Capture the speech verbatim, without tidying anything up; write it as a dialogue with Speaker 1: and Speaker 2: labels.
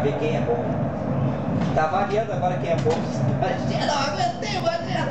Speaker 1: ver quem é bom. Tá avaliando agora quem é bom. Não aguentei, mas